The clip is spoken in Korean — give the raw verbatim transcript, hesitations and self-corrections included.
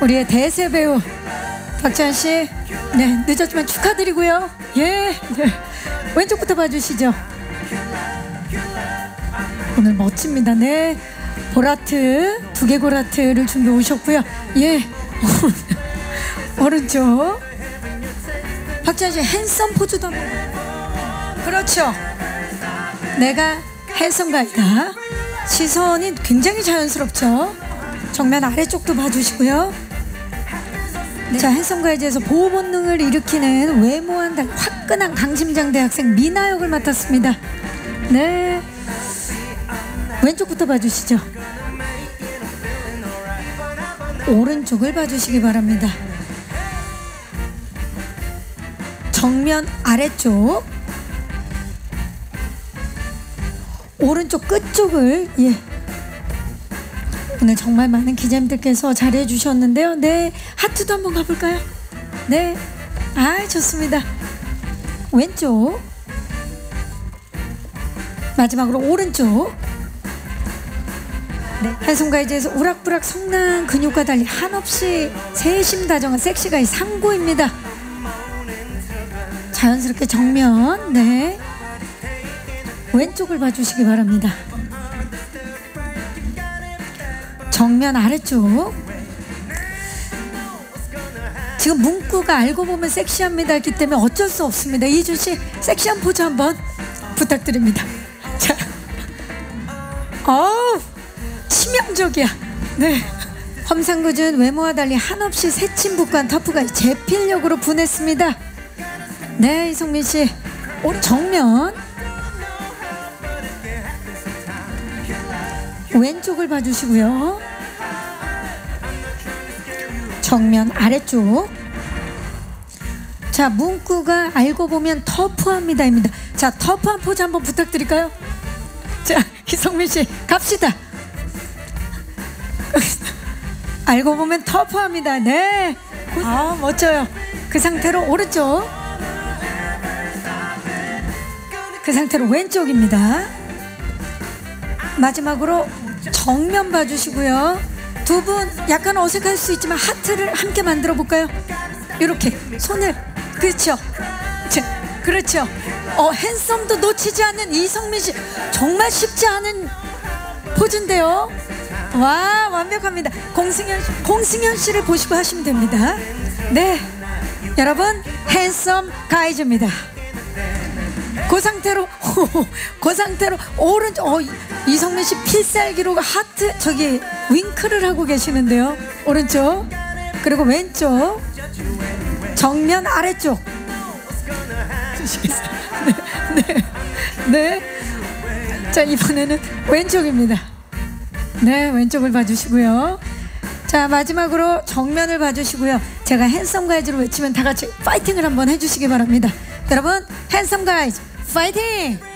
우리의 대세 배우 박지한 씨, 네, 늦었지만 축하드리고요. 예, 네. 왼쪽부터 봐주시죠. 오늘 멋집니다. 네, 보라트, 두개 보라트를 준비해 오셨고요. 예, 오른쪽 박지한 씨 핸섬 포즈도 한번. 그렇죠. 내가 핸섬 가이다. 시선이 굉장히 자연스럽죠. 정면 아래쪽도 봐주시고요. 네. 자, 핸섬 가이드에서 보호 본능을 일으키는 외모한 화끈한 강심장 대학생 미나 역을 맡았습니다. 네, 왼쪽부터 봐주시죠. 오른쪽을 봐주시기 바랍니다. 정면 아래쪽, 오른쪽 끝쪽을, 예, 오늘 정말 많은 기자님들께서 잘해 주셨는데요. 네, 하트도 한번 가볼까요? 네, 아, 좋습니다. 왼쪽, 마지막으로 오른쪽. 네, 핸섬 가이드에서 우락부락 성난 근육과 달리 한없이 세심다정한 섹시가이 상고입니다. 자연스럽게 정면, 네, 왼쪽을 봐주시기 바랍니다. 정면 아래쪽. 지금 문구가 알고 보면 섹시합니다 기 때문에 어쩔 수 없습니다. 이준씨, 섹시한 포즈 한번 부탁드립니다. 자, 어우, 치명적이야. 네, 험상궂은 외모와 달리 한없이 새침북한 터프가 제필력으로 분했습니다. 네, 이성민씨, 정면 왼쪽을 봐주시고요. 정면 아래쪽. 자, 문구가 알고 보면 터프합니다입니다. 자, 터프한 포즈 한번 부탁드릴까요? 자, 이성민씨 갑시다. 알고 보면 터프합니다. 네, 아, 멋져요. 그 상태로 오른쪽, 그 상태로 왼쪽입니다. 마지막으로 정면 봐주시고요. 두 분 약간 어색할 수 있지만 하트를 함께 만들어 볼까요? 이렇게 손을, 그렇죠. 자, 그렇죠. 어, 핸섬도 놓치지 않는 이성민씨, 정말 쉽지 않은 포즈인데요. 와, 완벽합니다. 공승현, 공승현씨를 보시고 하시면 됩니다. 네, 여러분, 핸섬 가이즈입니다. 그 상태로, 그 상태로 오른쪽, 어, 이성민씨 필살기로 하트, 저기 윙크를 하고 계시는데요. 오른쪽, 그리고 왼쪽, 정면 아래쪽. 주시겠어요? 네, 네, 네. 자, 이번에는 왼쪽입니다. 네, 왼쪽을 봐주시고요. 자, 마지막으로 정면을 봐주시고요. 제가 핸섬 가이즈로 외치면 다 같이 파이팅을 한번 해주시기 바랍니다. 여러분, 핸섬 가이즈 파이팅!